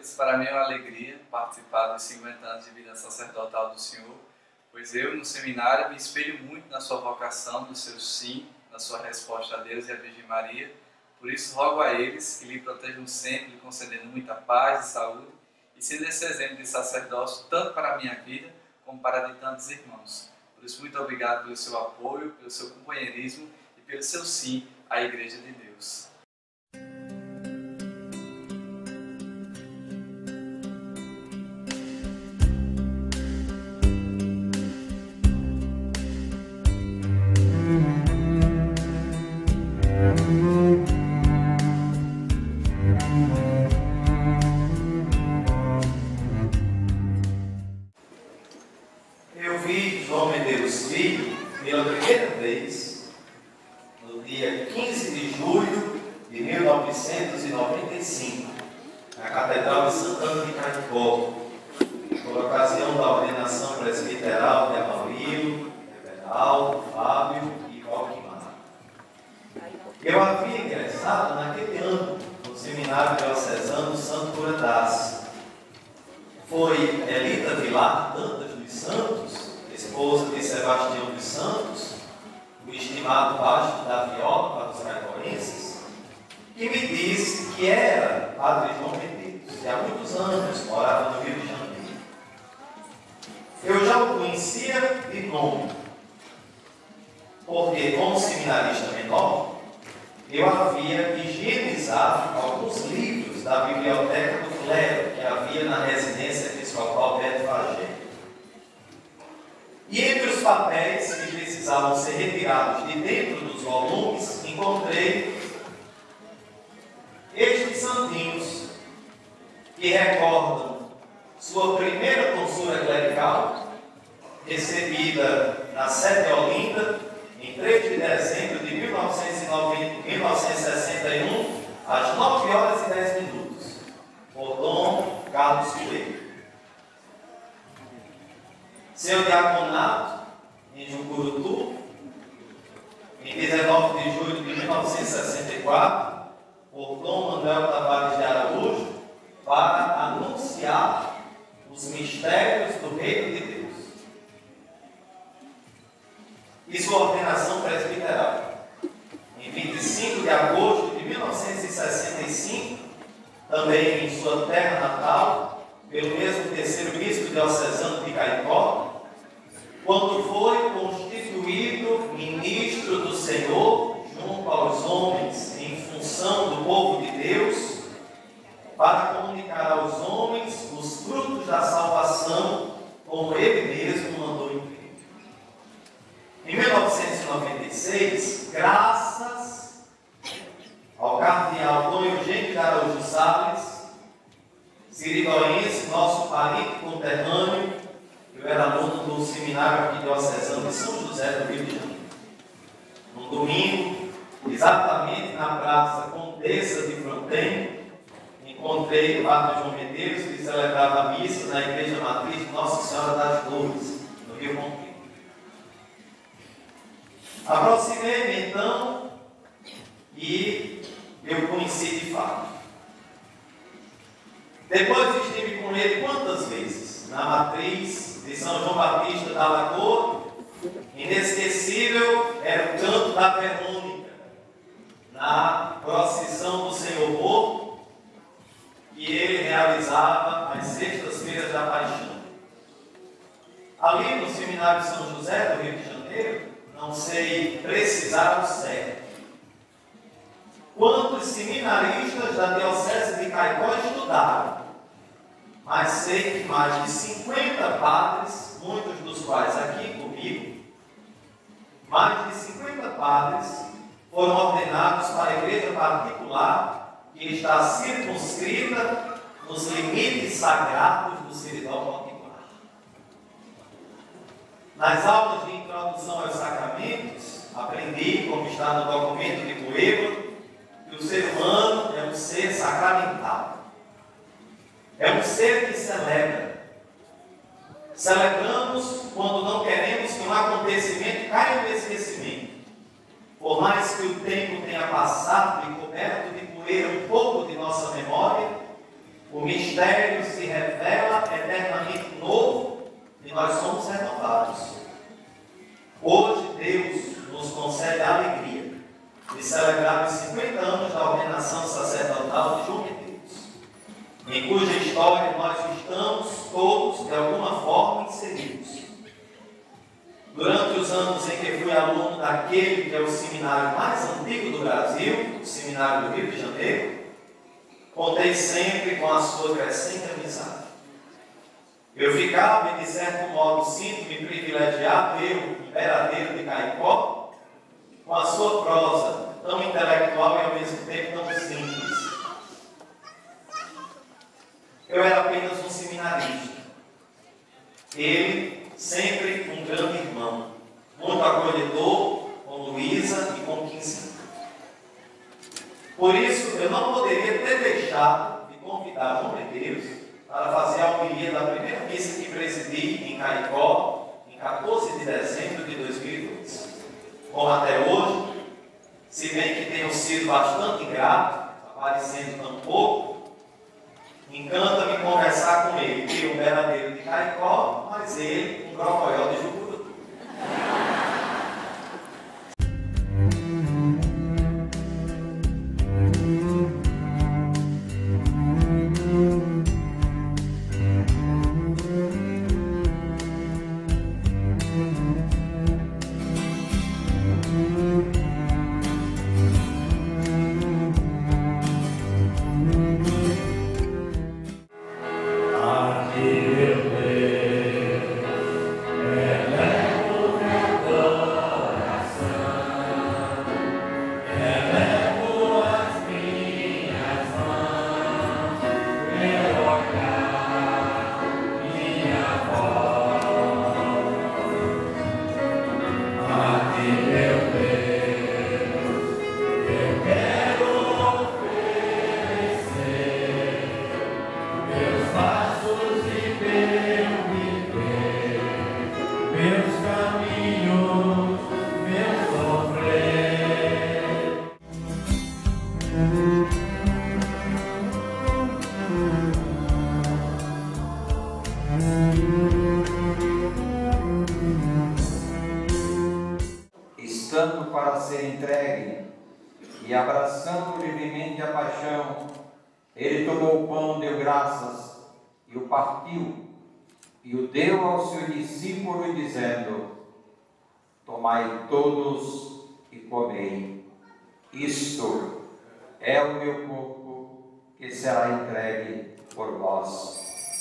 queridos, para mim é uma alegria participar dos 50 anos de vida sacerdotal do Senhor, pois eu, no seminário, me espelho muito na sua vocação, no seu sim, na sua resposta a Deus e à Virgem Maria. Por isso, rogo a eles que lhe protejam sempre, lhe concedendo muita paz e saúde, e sendo esse exemplo de sacerdócio tanto para a minha vida, como para a de tantos irmãos. Por isso, muito obrigado pelo seu apoio, pelo seu companheirismo e pelo seu sim à Igreja de Deus. Eu vi João Medeiros Filho pela primeira vez no dia 15 de julho de 1995, na Catedral de Santana de Caicó, por ocasião da ordenação presbiteral de Amaurilo, Everaldo, Fábio e Valquimar. Eu havia ingressado naquele ano no Seminário Diocesano Santo Cura d'Ars. Foi Elita Vilar Dantas dos Santos, esposa de Sebastião dos Santos, o estimado baixo da viola para os caicoenses, que me disse que era Padre João Medeiros, e há muitos anos morava no Rio de Janeiro. Eu já o conhecia de nome, porque, como seminarista menor, eu havia higienizado alguns livros da biblioteca do clero que havia na residência episcopal Beto Fagé. E entre os papéis que precisavam ser retirados de dentro dos volumes, encontrei estes santinhos que recordam sua primeira tonsura clerical, recebida na sede de Olinda, em 3 de dezembro de 1961, às 9h10, por Dom Carlos Coelho. Seu diaconato em Jucurutu, em 19 de julho de 1964, por Dom Manuel Tavares de Araújo, para anunciar os mistérios do Reino de Deus. E sua ordenação presbiteral, em 25 de agosto de 1965, também em sua terra natal, pelo mesmo terceiro bispo diocesano de Caicó, quando foi constituído ministro do Senhor junto aos homens em função do povo de Deus, para comunicar aos homens os frutos da salvação, como ele mesmo mandou imprimir. Em 1996, graças ao cardeal Dom Eugênio de Araújo Salles, siridoense, nosso parente conterrâneo, eu era aluno do seminário arquidiocesano de São José do Rio de Janeiro. No domingo, exatamente na praça Condessa de Fronten, encontrei o Padre João Medeiros, que celebrava a missa na Igreja Matriz de Nossa Senhora das Dores, no Rio Comprido. Aproximei-me então e eu conheci de fato. Depois estive com ele quantas vezes? Na matriz de São João Batista da Lagoa, inesquecível era o canto da Verônica, na procissão do Senhor Morto, que ele realizava às sextas-feiras da Paixão. Ali no Seminário São José do Rio de Janeiro, não sei precisar o certo quantos seminaristas da Diocese de Caicó estudaram, mas sei que mais de 50 padres, muitos dos quais aqui comigo, mais de 50 padres foram ordenados para a igreja particular que está circunscrita nos limites sagrados do Seridó particular. Nas aulas de introdução aos sacramentos, aprendi, como está no documento de Coelho, que o ser humano é um ser sacramental. É um ser que celebra. Celebramos quando não queremos que um acontecimento caia no esquecimento. Por mais que o tempo tenha passado e coberto de poeira um pouco de nossa memória, o mistério se revela eternamente novo e nós somos renovados. Hoje Deus nos concede a alegria de celebrar os 50 anos da ordenação sacerdotal de João Medeiros, em cuja história nós estamos todos, de alguma forma, inseridos. Durante os anos em que fui aluno daquele que é o seminário mais antigo do Brasil, o Seminário do Rio de Janeiro, contei sempre com a sua crescente amizade. Eu ficava, e de certo modo sinto-me privilegiado, eu, Imperadeiro de Caicó, com a sua prosa tão intelectual e ao mesmo tempo tão simples. Eu era apenas um seminarista. Ele, sempre um grande irmão, muito acolhedor com Luísa e com 15. Por isso, eu não poderia ter deixado de convidar João Medeiros para fazer a homilia da primeira missa que presidi em Caicó, em 14 de dezembro de 2002. Como até hoje, se bem que tenho sido bastante ingrato, aparecendo tão pouco, encanta-me conversar com ele, que é um verdadeiro de Caicó, mas ele, um grocoió de Jucuru. Estando para ser entregue e abraçando livremente a paixão, ele tomou o pão, deu graças e o partiu e o deu ao seu discípulo, dizendo: tomai todos e comei. Isto é o meu corpo que será entregue por vós.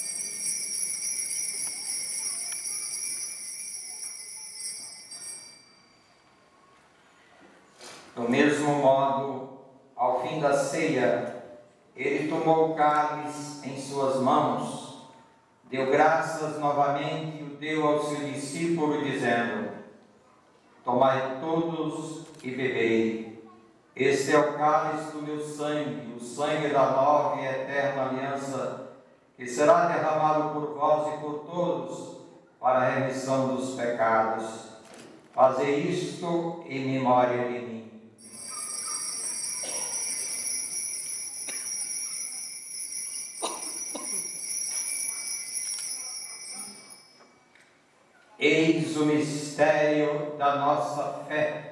Do mesmo modo, ao fim da ceia, ele tomou o cálice em suas mãos, deu graças novamente e o deu ao seu discípulo, dizendo: tomai todos e bebei. Este é o cálice do meu sangue, o sangue da nova e eterna aliança, que será derramado por vós e por todos para a remissão dos pecados. Fazei isto em memória de mim. Eis o mistério da nossa fé.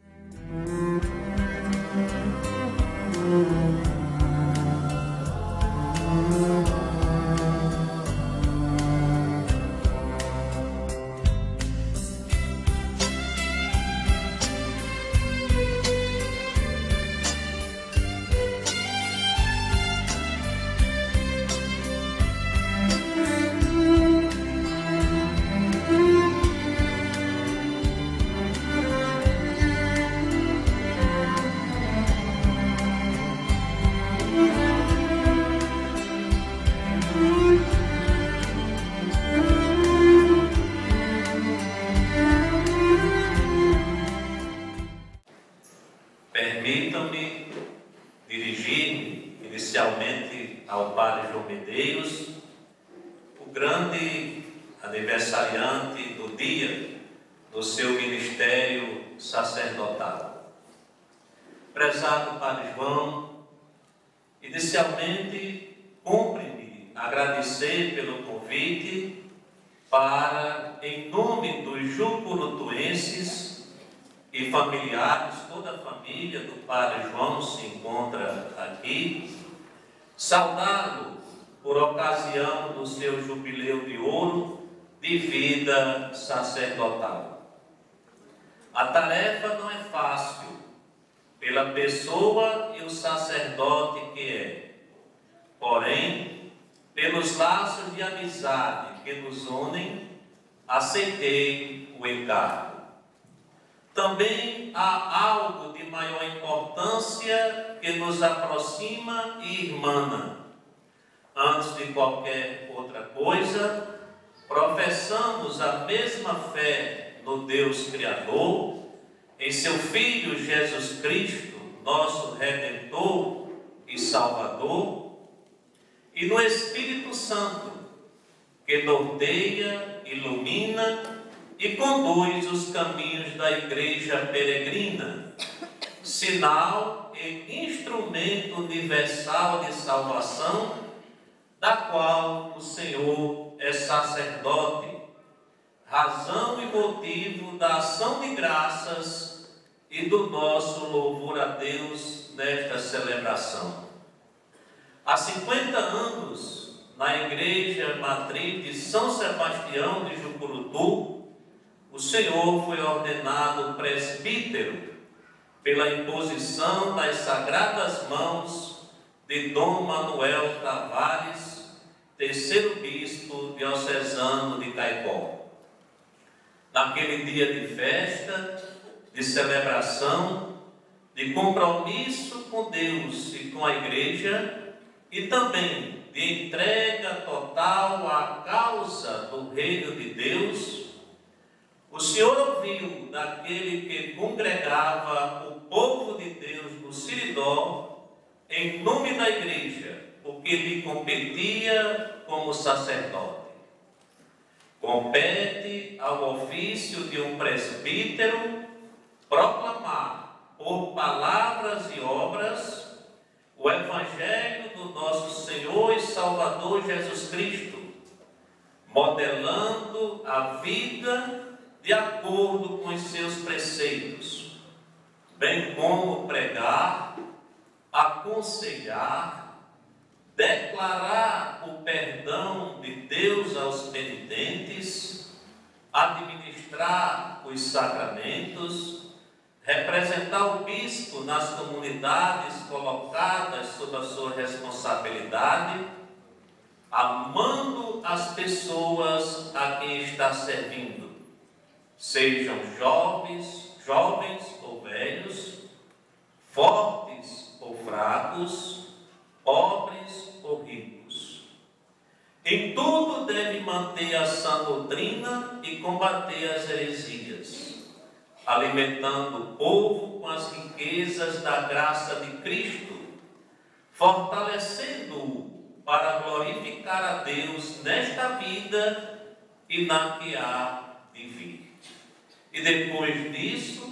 Permitam-me dirigir-me inicialmente ao Padre João Medeiros, o grande aniversariante do dia do seu ministério sacerdotal. Prezado Padre João, inicialmente cumpre-me agradecer pelo convite para, em nome dos jucurutuenses e familiares, toda a família do Padre João se encontra aqui, saudá-lo por ocasião do seu jubileu de ouro de vida sacerdotal. A tarefa não é fácil, pela pessoa e o sacerdote que é. Porém, pelos laços de amizade que nos unem, aceitei o encargo. Também há algo de maior importância que nos aproxima e irmana. Antes de qualquer outra coisa, professamos a mesma fé no Deus Criador, em seu Filho Jesus Cristo, nosso Redentor e Salvador, e no Espírito Santo, que norteia, ilumina e conduz os caminhos da Igreja peregrina, sinal e instrumento universal de salvação, da qual o Senhor é sacerdote, razão e motivo da ação de graças e do nosso louvor a Deus nesta celebração. Há 50 anos, na Igreja Matriz de São Sebastião de Jucurutu, o Senhor foi ordenado presbítero pela imposição das sagradas mãos de Dom Manuel Tavares, terceiro bispo diocesano de Caicó. Naquele dia de festa, de celebração, de compromisso com Deus e com a Igreja, e também de entrega total à causa do reino de Deus, o Senhor ouviu daquele que congregava o povo de Deus no Siridó, em nome da Igreja, o que lhe competia como sacerdote. Compete ao ofício de um presbítero proclamar por palavras e obras o Evangelho do nosso Senhor e Salvador Jesus Cristo, modelando a vida de acordo com os seus preceitos, bem como pregar, aconselhar, declarar o perdão de Deus aos penitentes, administrar os sacramentos, representar o bispo nas comunidades colocadas sob a sua responsabilidade, amando as pessoas a quem está servindo, sejam jovens ou velhos, fortes ou fracos, pobres ou ricos. Em tudo deve manter a sã doutrina e combater as heresias, alimentando o povo com as riquezas da graça de Cristo, fortalecendo-o para glorificar a Deus nesta vida e na que há de vir. E depois disso,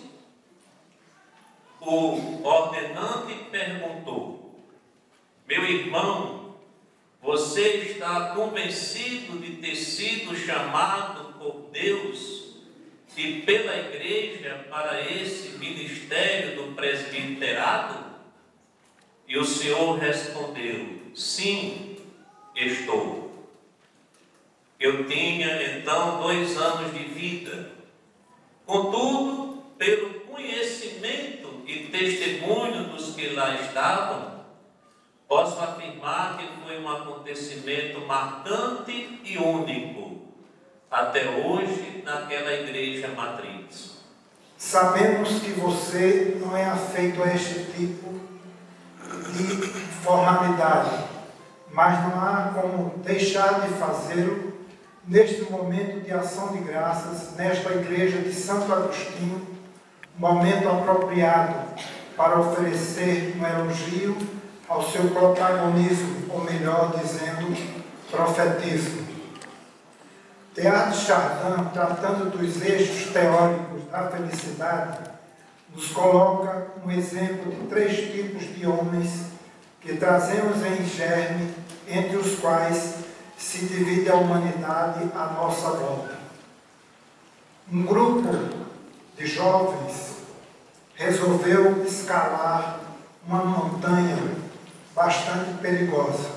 o ordenante perguntou: meu irmão, você está convencido de ter sido chamado por Deus e pela Igreja para esse ministério do presbiterado? E o Senhor respondeu: sim, estou. Eu tinha então 2 anos de vida. Contudo, pelo conhecimento e testemunho dos que lá estavam, posso afirmar que foi um acontecimento marcante e único até hoje naquela igreja matriz. Sabemos que você não é afeito a este tipo de formalidade, mas não há como deixar de fazê-lo neste momento de ação de graças, nesta igreja de Santo Agostinho, momento apropriado para oferecer um elogio ao seu protagonismo, ou melhor dizendo, profetismo. Teilhard de Chardin, tratando dos eixos teóricos da felicidade, nos coloca um exemplo de 3 tipos de homens que trazemos em germe, entre os quais se divide a humanidade à nossa volta. Um grupo de jovens resolveu escalar uma montanha bastante perigosa.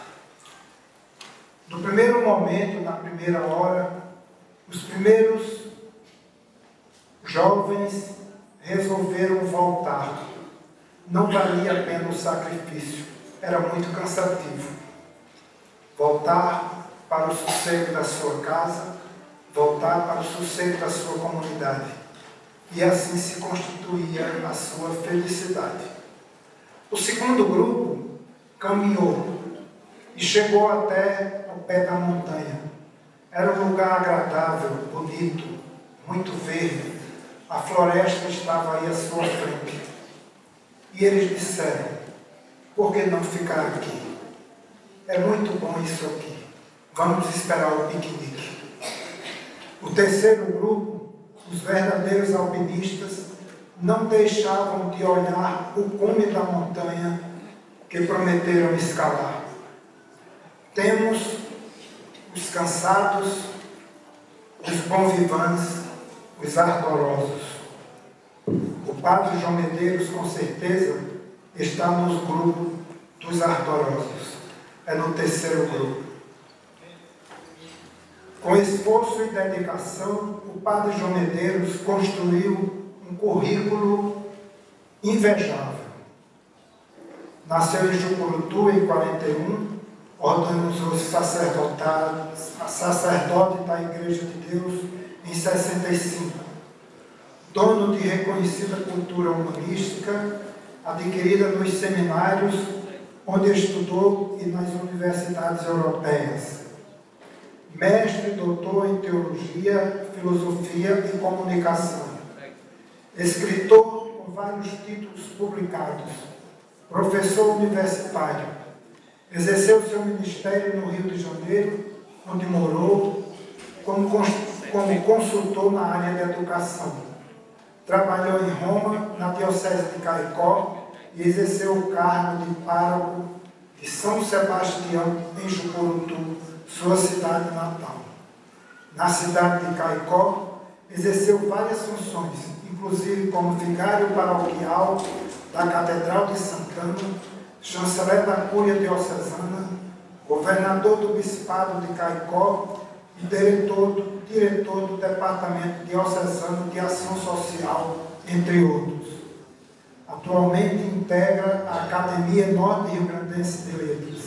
No primeiro momento, na primeira hora, os primeiros jovens resolveram voltar. Não valia a pena o sacrifício, era muito cansativo. Voltar para o sossego da sua casa, voltar para o sossego da sua comunidade. E assim se constituía a sua felicidade. O segundo grupo caminhou e chegou até o pé da montanha. Era um lugar agradável, bonito, muito verde. A floresta estava aí à sua frente. E eles disseram: por que não ficar aqui? É muito bom isso aqui. Vamos esperar o piquenique. O terceiro grupo, os verdadeiros alpinistas, não deixavam de olhar o cume da montanha que prometeram escalar. Temos os cansados, os bons-vivants, os ardorosos. O padre João Medeiros, com certeza, está nos grupos dos ardorosos. É no terceiro grupo. Com esforço e dedicação, o padre João Medeiros construiu um currículo invejável. Nasceu em Jucurutu em 41, ordenou-se sacerdote da Igreja de Deus em 65. Dono de reconhecida cultura humanística, adquirida nos seminários onde estudou e nas universidades europeias. Mestre e doutor em teologia, filosofia e comunicação. Escritor com vários títulos publicados. Professor universitário. Exerceu seu ministério no Rio de Janeiro, onde morou como consultor na área de educação. Trabalhou em Roma, na Diocese de Caicó, e exerceu o cargo de pároco de São Sebastião, em Jucurutu, sua cidade natal. Na cidade de Caicó, exerceu várias funções, inclusive como vigário paroquial da Catedral de Santana, chanceler da Cúria Diocesana, governador do Bispado de Caicó e diretor do Departamento Diocesano de Ação Social, entre outros. Atualmente integra a Academia Norte-Rio-Grandense de Letras,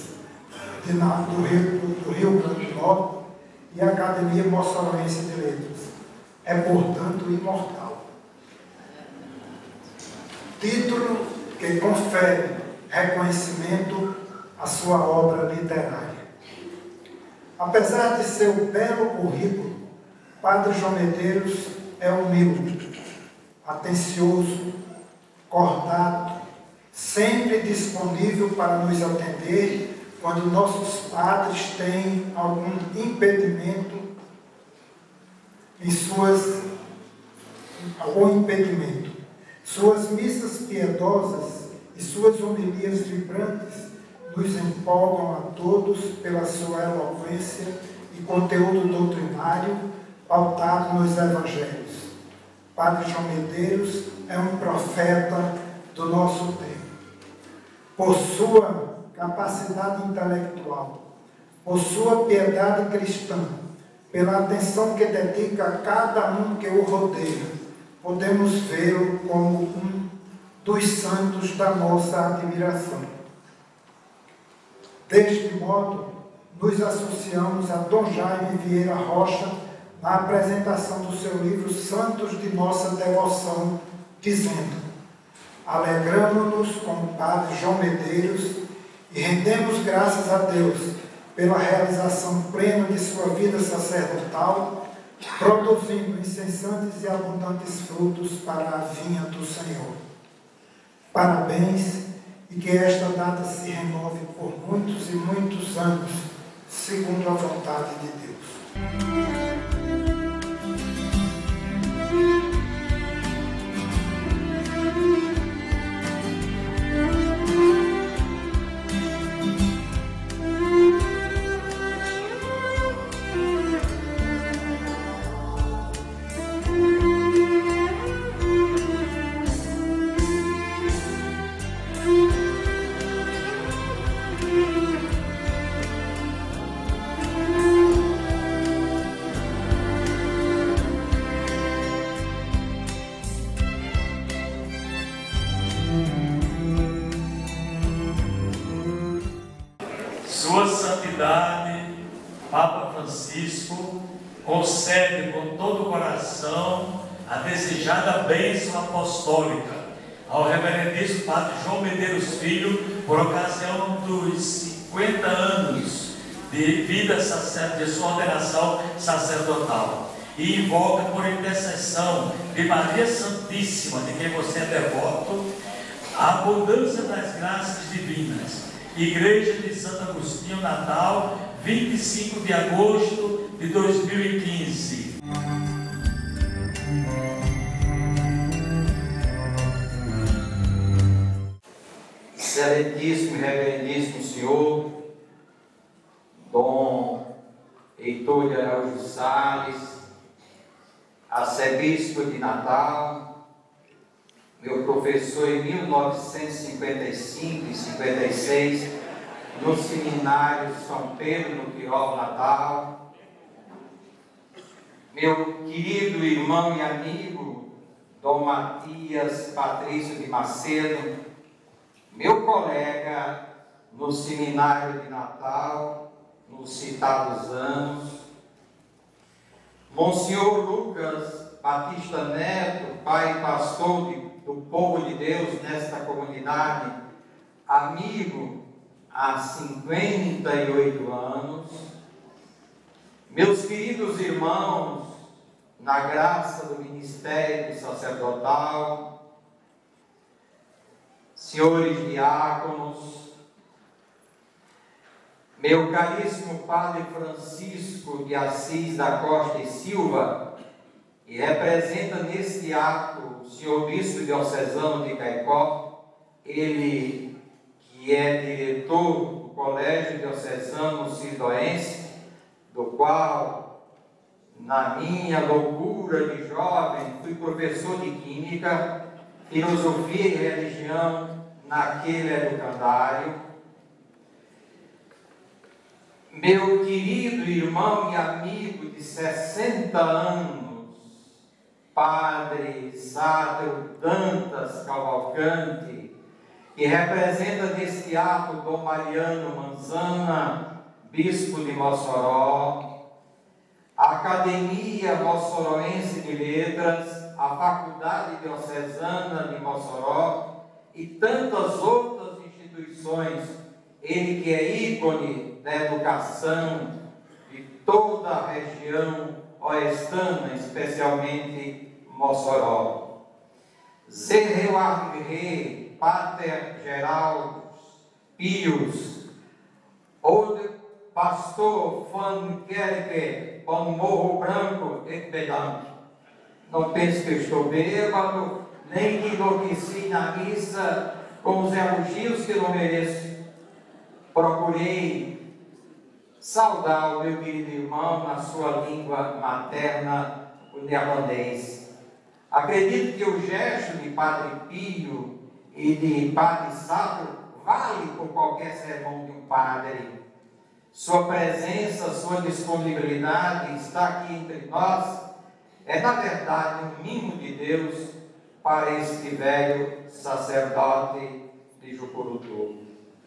do Rio Grande do Norte, e a Academia Moçoroense de Letras. É, portanto, imortal. Título que confere reconhecimento à sua obra literária. Apesar de seu belo currículo, Padre João Medeiros é humilde, atencioso, cordato, sempre disponível para nos atender quando nossos padres têm algum impedimento Suas missas piedosas e suas homilias vibrantes nos empolgam a todos pela sua eloquência e conteúdo doutrinário pautado nos evangelhos. Padre João Medeiros é um profeta do nosso tempo. Por sua capacidade intelectual, por sua piedade cristã, pela atenção que dedica a cada um que o rodeia, podemos vê-lo como um dos santos da nossa admiração. Deste modo, nos associamos a Dom Jaime Vieira Rocha na apresentação do seu livro Santos de Nossa Devoção, dizendo: alegramo-nos com o Padre João Medeiros e rendemos graças a Deus pela realização plena de sua vida sacerdotal, produzindo incessantes e abundantes frutos para a vinha do Senhor. Parabéns, e que esta data se renove por muitos e muitos anos, segundo a vontade de Deus. Francisco concede com todo o coração a desejada bênção apostólica ao reverendíssimo Padre João Medeiros Filho, por ocasião dos 50 anos de vida de sua ordenação sacerdotal. E invoca por intercessão de Maria Santíssima, de quem você é devoto, a abundância das graças divinas. Igreja de Santo Agostinho, Natal, 25 de agosto de 2015. Excelentíssimo e reverendíssimo senhor Dom Heitor de Araújo Salles, arcebispo de Natal, meu professor em 1955 e 56 no seminário São Pedro, no Tirol, Natal, meu querido irmão e amigo Dom Matias Patrício de Macedo, meu colega no seminário de Natal, nos citados anos, Monsenhor Lucas Batista Neto, pai e pastor do povo de Deus nesta comunidade, amigo há 58 anos, meus queridos irmãos, na graça do ministério sacerdotal, senhores diáconos, meu caríssimo Padre Francisco de Assis da Costa e Silva, que representa neste ato o senhor Bispo Diocesano de Caicó, ele que é diretor do Colégio Diocesano Cidoense, do qual, na minha loucura de jovem, fui professor de Química, Filosofia e Religião naquele educandário. Meu querido irmão e amigo de 60 anos, Padre Sádrio Dantas Cavalcante, que representa neste ato Dom Mariano Manzana, Bispo de Mossoró, a Academia Mossoroense de Letras, a Faculdade Diocesana de Mossoró e tantas outras instituições, ele que é ícone da educação de toda a região oestana, especialmente Mossoró. Zerreuarre, Pater Geraldo Pius, ou Pastor Van Kerke, Bom Morro Branco e Pedante. Não pense que eu estou bêbado, nem que enlouqueci na missa com os elogios que não mereço. Procurei saudar o meu querido irmão na sua língua materna, o neerlandês. Acredito que o gesto de Padre Pio e de Padre Sádrio vale por qualquer sermão de um padre. Sua presença, sua disponibilidade está aqui entre nós é, na verdade, um mimo de Deus para este velho sacerdote de Jucurutu.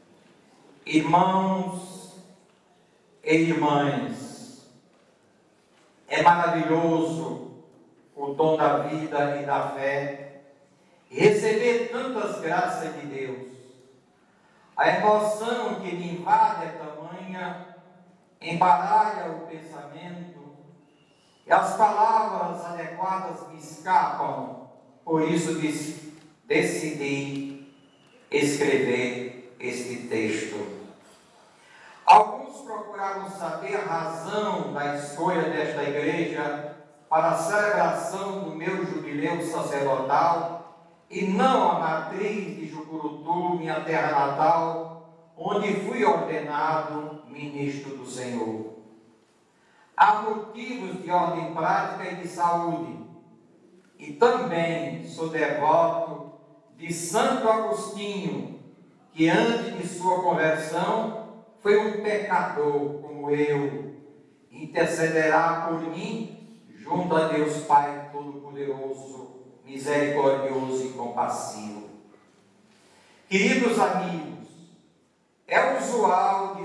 Irmãos e irmãs, é maravilhoso o dom da vida e da fé, receber tantas graças de Deus. A emoção que me invade é tamanha, embaralha o pensamento, e as palavras adequadas me escapam, por isso decidi escrever este texto. Alguns procuraram saber a razão da escolha desta igreja para a celebração do meu jubileu sacerdotal e não a matriz de Jucurutu, minha terra natal, onde fui ordenado ministro do Senhor. Há motivos de ordem prática e de saúde, e também sou devoto de Santo Agostinho, que antes de sua conversão foi um pecador como eu, intercederá por mim junto a Deus Pai Todo-Poderoso, misericordioso e compassivo. Queridos amigos, é usual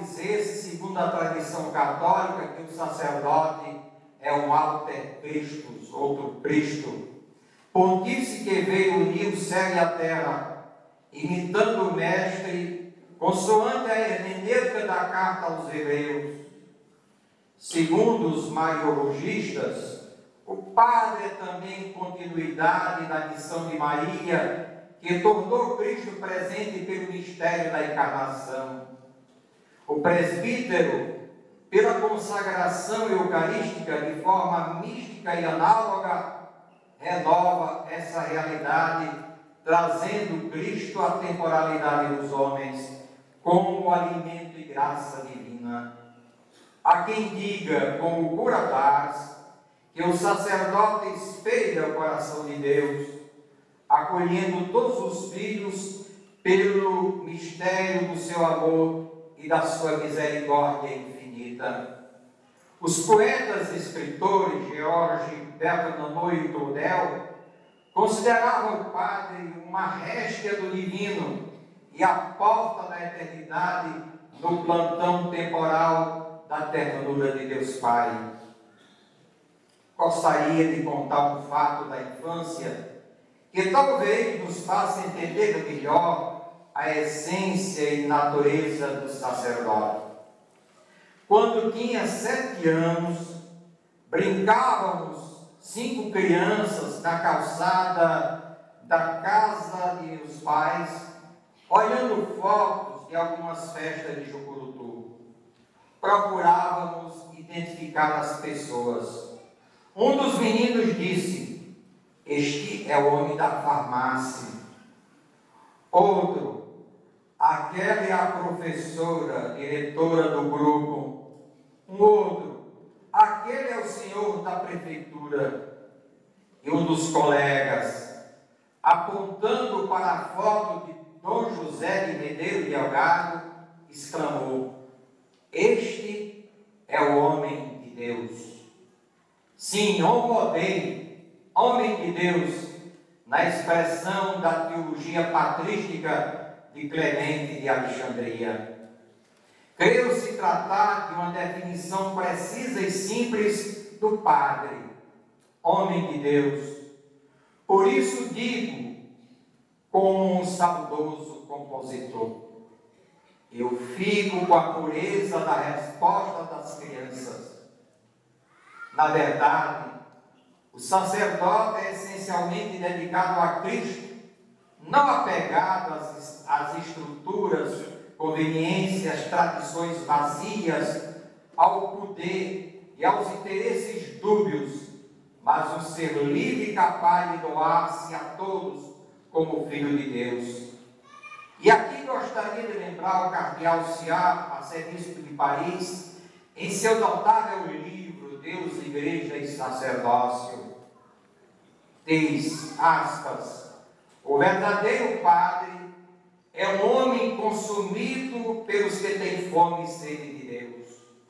dizer-se, segundo a tradição católica, que o sacerdote é um alter Christus, outro Cristo, pontífice que veio unir o céu e a terra, imitando o Mestre, consoante a hermenêutica da carta aos Hebreus. Segundo os mariologistas, o Padre é também continuidade da missão de Maria, que tornou Cristo presente pelo mistério da encarnação. O presbítero, pela consagração eucarística de forma mística e análoga, renova essa realidade, trazendo Cristo à temporalidade dos homens como alimento e graça divina. Há quem diga, como cura Paz, que o sacerdote espelha o coração de Deus, acolhendo todos os filhos pelo mistério do seu amor e da sua misericórdia infinita. Os poetas e escritores George Bernanou e Claudel consideravam o Padre uma réstia do divino e a porta da eternidade no plantão temporal da ternura de Deus Pai. Gostaria de contar um fato da infância que talvez nos faça entender melhor a essência e natureza do sacerdote. Quando tinha 7 anos, brincávamos 5 crianças na calçada da casa de meus pais, olhando fotos de algumas festas de Jucurutu. Procurávamos identificar as pessoas. Um dos meninos disse: "Este é o homem da farmácia." Outro: "Aquela é a professora, diretora do grupo." Um outro: "Aquele é o senhor da prefeitura." E um dos colegas, apontando para a foto de Dom José de Medeiros Delgado, exclamou: "Este é o homem de Deus." Sim, homo Dei, homem de Deus, na expressão da teologia patrística de Clemente de Alexandria. Creio se tratar de uma definição precisa e simples do Padre, homem de Deus. Por isso digo, como um saudoso compositor, eu fico com a pureza da resposta das crianças. Na verdade, o sacerdote é essencialmente dedicado a Cristo, não apegado às estruturas, conveniências, tradições vazias, ao poder e aos interesses dúbios, mas um ser livre e capaz de doar-se a todos como Filho de Deus. E aqui gostaria de lembrar o cardeal Siá, arcebispo de Paris, em seu notável livro Deus, Igreja e Sacerdócio. Diz, aspas, o verdadeiro Padre é um homem consumido pelos que têm fome e sede de Deus.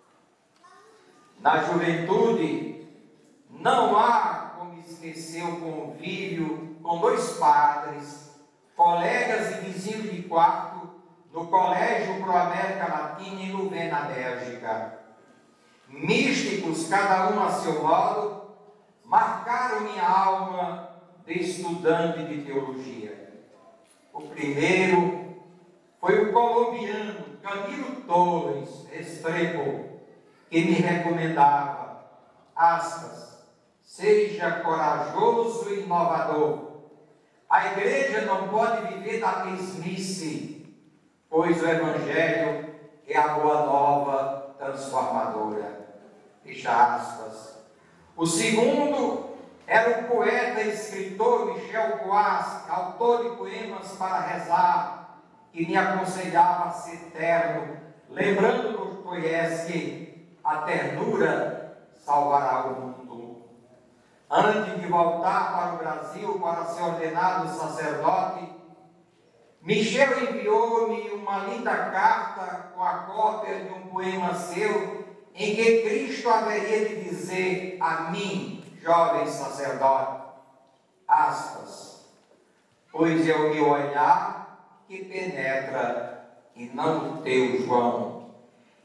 Na juventude, não há como esquecer o convívio com 2 padres, colegas e vizinhos de quarto, no Colégio Pro América Latina em Louvain, na Bélgica. Místicos, cada um a seu modo, marcaram minha alma de estudante de teologia. O primeiro foi o colombiano Camilo Torres Restrepo, que me recomendava, aspas, seja corajoso e inovador. A igreja não pode viver da mesmice, pois o Evangelho é a boa nova transformadora. Fecha aspas. O segundo era o poeta e escritor Michel Coas, autor de poemas para rezar, que me aconselhava a ser terno, lembrando do Dostoiévski, a ternura salvará o mundo. Antes de voltar para o Brasil para ser ordenado sacerdote, Michel enviou-me uma linda carta com a cópia de um poema seu, em que Cristo haveria de dizer a mim, jovem sacerdote, aspas, pois é o meu olhar que penetra e não o teu, João,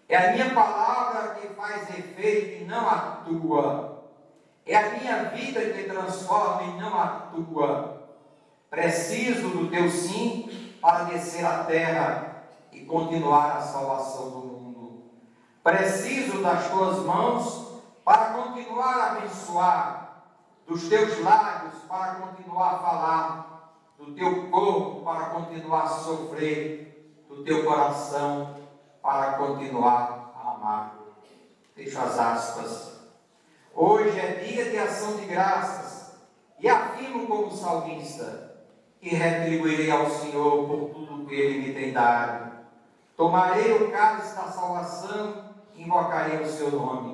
É a minha palavra que faz efeito e não a tua. É a minha vida que transforma e não a tua. Preciso do teu sim para descer à terra e continuar a salvação do mundo. Preciso das tuas mãos para continuar a abençoar, dos teus lábios para continuar a falar, do teu corpo para continuar a sofrer, do teu coração para continuar a amar. Fecho as aspas. Hoje é dia de ação de graças e afirmo como salmista que retribuirei ao Senhor por tudo que Ele me tem dado. Tomarei o cálice da salvação e invocarei o seu nome.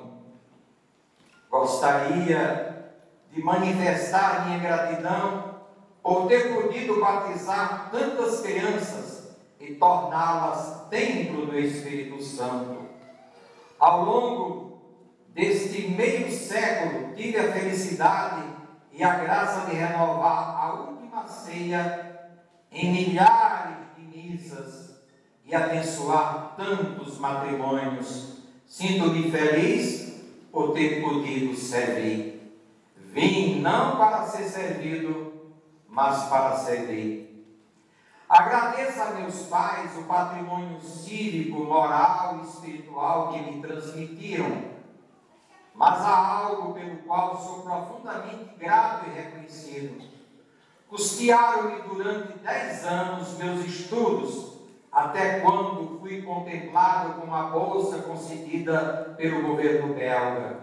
Gostaria de manifestar minha gratidão por ter podido batizar tantas crianças e torná-las templo do Espírito Santo. Ao longo deste meio século, tive a felicidade e a graça de renovar a última ceia em milhares de missas e abençoar tantos matrimônios. Sinto-me feliz por ter podido servir. Vim não para ser servido, mas para servir. Agradeço a meus pais o patrimônio cívico, moral e espiritual que me transmitiram, mas há algo pelo qual sou profundamente grato e reconhecido. Custearam-me durante 10 anos meus estudos, até quando fui contemplado com uma bolsa concedida pelo governo belga.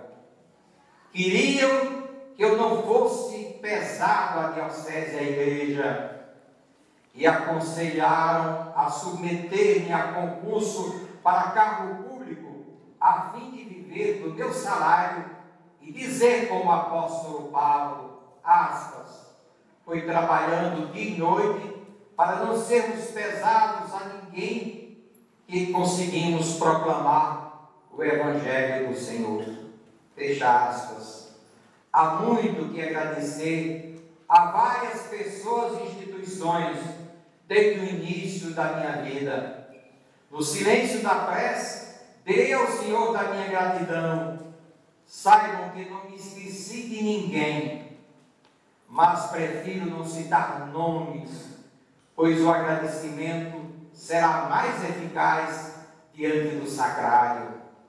Queriam que eu não fosse pesado à diocese e à igreja, e aconselharam a submeter-me a concurso para cargo público, a fim de viver do meu salário e dizer como o apóstolo Paulo, aspas, foi trabalhando dia e noite para não sermos pesados a ninguém que conseguimos proclamar o Evangelho do Senhor. Fecha aspas. Há muito que agradecer a várias pessoas e instituições desde o início da minha vida. No silêncio da prece, dei ao Senhor da minha gratidão. Saibam que não me esqueci de ninguém, mas prefiro não citar nomes, pois o agradecimento será mais eficaz diante do sacrário.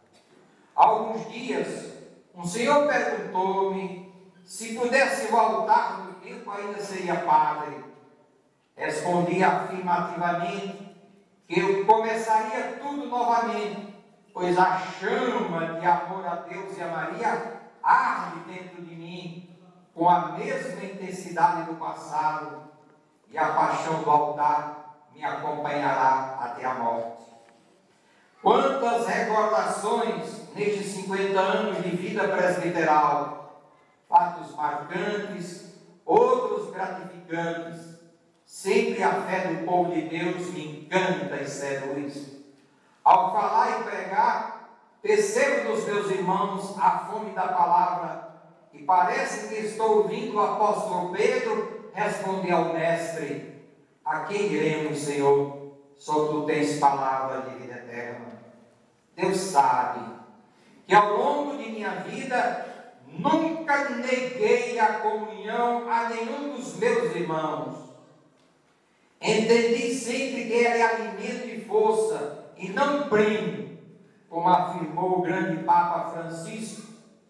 Há alguns dias, um senhor perguntou-me se pudesse voltar no tempo ainda seria padre. Respondi afirmativamente que eu começaria tudo novamente, pois a chama de amor a Deus e a Maria arde dentro de mim com a mesma intensidade do passado, e a paixão do altar me acompanhará até a morte. Quantas recordações nestes 50 anos de vida presbiteral, fatos marcantes, outros gratificantes. Sempre a fé do povo de Deus me encanta e seduz. Ao falar e pregar, percebo nos meus irmãos a fome da palavra, e parece que estou ouvindo o apóstolo Pedro responder ao mestre: a quem iremos, Senhor? Só tu tens palavra de vida eterna. Deus sabe que ao longo de minha vida nunca neguei a comunhão a nenhum dos meus irmãos. Entendi sempre que ela é alimento e força e não prêmio, como afirmou o grande Papa Francisco.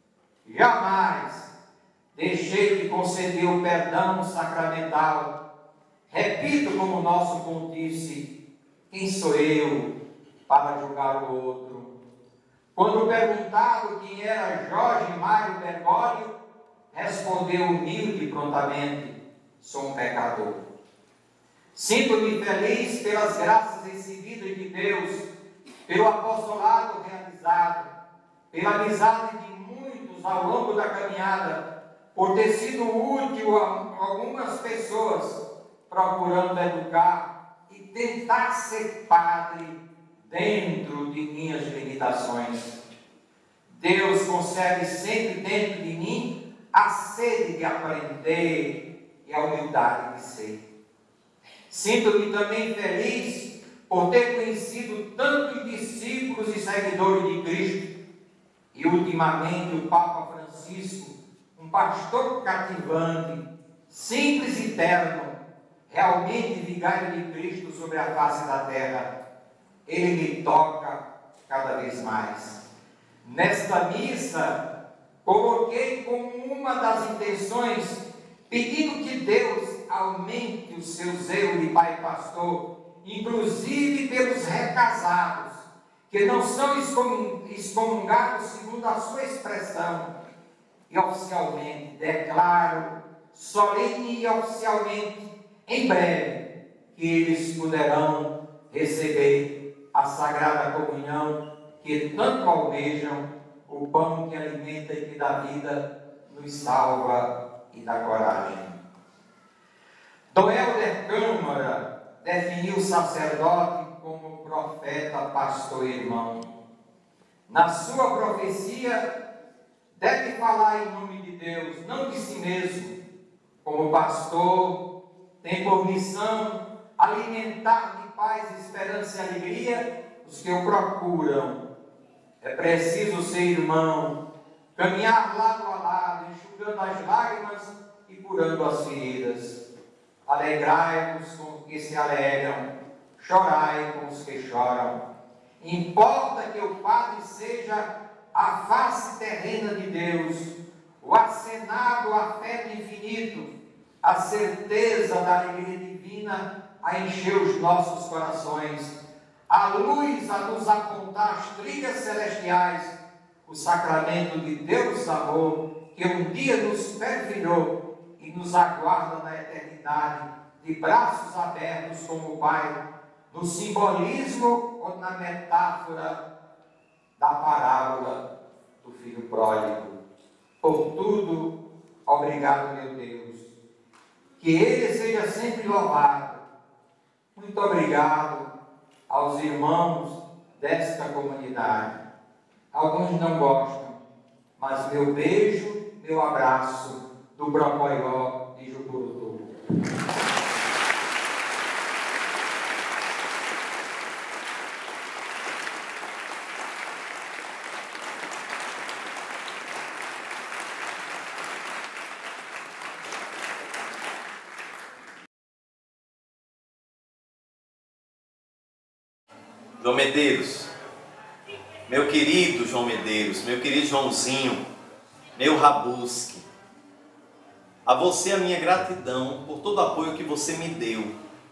Jamais deixei de conceder o perdão sacramental. Repito como nosso pontífice: quem sou eu para julgar o outro? Quando perguntado quem era Jorge Mário Bergoglio, respondeu humilde e prontamente: sou um pecador. Sinto-me feliz pelas graças recebidas de Deus, pelo apostolado realizado, pela amizade de muitos ao longo da caminhada, por ter sido útil a algumas pessoas, procurando educar e tentar ser padre dentro de minhas limitações. Deus concebe sempre dentro de mim a sede de aprender e a humildade de ser. Sinto-me também feliz por ter conhecido tantos discípulos e seguidores de Cristo, e ultimamente o Papa Francisco, um pastor cativante, simples e terno, realmente vigário de Cristo sobre a face da terra, ele me toca cada vez mais. Nesta missa, coloquei como uma das intenções, pedindo que Deus aumente o seu zelo de pai pastor, inclusive pelos recasados, que não são excomungados segundo a sua expressão. E oficialmente declaro, solene e oficialmente, em breve, que eles poderão receber a Sagrada Comunhão, que tanto almejam, o pão que alimenta e que dá vida, nos salva e dá coragem. Dom Helder Câmara definiu o sacerdote como profeta, pastor e irmão. Na sua profecia, deve falar em nome de Deus, não de si mesmo. Como pastor, tem por missão alimentar de paz, esperança e alegria os que o procuram. É preciso ser irmão, caminhar lado a lado, enxugando as lágrimas e curando as feridas. Alegrai-vos com os que se alegram, chorai com os que choram. Importa que o Padre seja a face terrena de Deus, o acenado afeto infinito, a certeza da alegria divina a encher os nossos corações, a luz a nos apontar as trilhas celestiais, o sacramento de Deus amor, que um dia nos fervilhou e nos aguarda na eternidade, de braços abertos como o Pai, no simbolismo ou na metáfora da parábola do filho pródigo. Por tudo, obrigado, meu Deus. Que Ele seja sempre louvado. Muito obrigado aos irmãos desta comunidade. Alguns não gostam, mas meu beijo, meu abraço do Brocoió de Jucurutu. João Medeiros, meu querido João Medeiros, meu querido Joãozinho, meu Rabusque, a você a minha gratidão por todo o apoio que você me deu.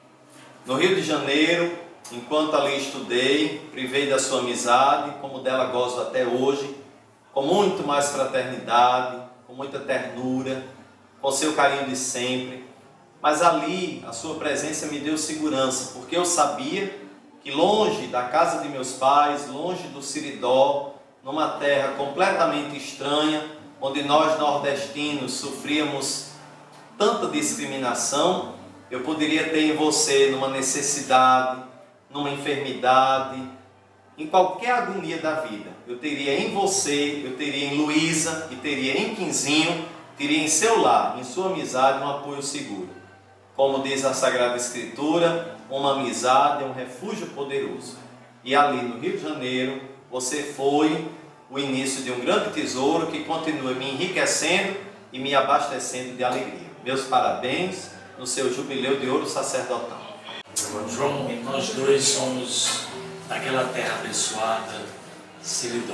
No Rio de Janeiro, enquanto ali estudei, privei da sua amizade, como dela gozo até hoje, com muito mais fraternidade, com muita ternura, com seu carinho de sempre. Mas ali a sua presença me deu segurança, porque eu sabia que longe da casa de meus pais, longe do Siridó, numa terra completamente estranha, onde nós nordestinos sofríamos tanta discriminação, eu poderia ter em você, numa necessidade, numa enfermidade, em qualquer agonia da vida. Eu teria em você, eu teria em Luísa e teria em Quinzinho, teria em seu lar, em sua amizade, um apoio seguro. Como diz a Sagrada Escritura, uma amizade é um refúgio poderoso. E ali no Rio de Janeiro, você foi o início de um grande tesouro que continua me enriquecendo e me abastecendo de alegria. Meus parabéns no seu jubileu de ouro sacerdotal. João, nós dois somos daquela terra abençoada, Siridó,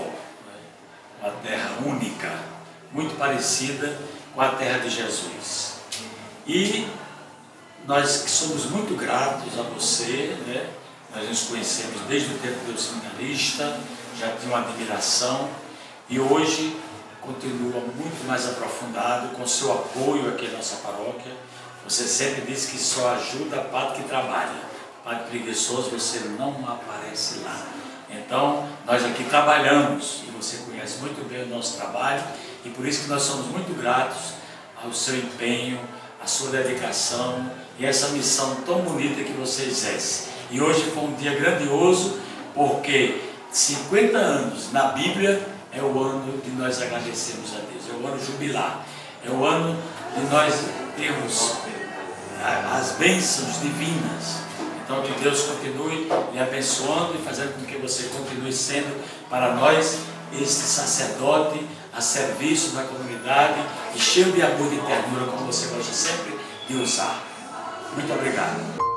uma terra única, muito parecida com a terra de Jesus. E nós que somos muito gratos a você, né? Nós nos conhecemos desde o tempo do seminarista, já tinha uma admiração e hoje continua muito mais aprofundado com seu apoio aqui à nossa paróquia. Você sempre diz que só ajuda padre que trabalha. Padre preguiçoso, você não aparece lá. Então, nós aqui trabalhamos e você conhece muito bem o nosso trabalho e por isso que nós somos muito gratos ao seu empenho, à sua dedicação e essa missão tão bonita que você exerce. E hoje foi um dia grandioso, porque 50 anos na Bíblia é o ano de nós agradecermos a Deus, é o ano jubilar, é o ano de nós termos as bênçãos divinas. Então que Deus continue lhe abençoando e fazendo com que você continue sendo para nós este sacerdote a serviço da comunidade e cheio de amor e ternura, como você gosta sempre de usar. Muito obrigado.